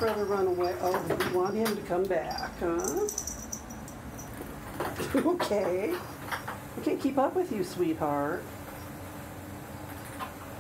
brother run away? Oh, you want him to come back, huh? Okay. I can't keep up with you, sweetheart.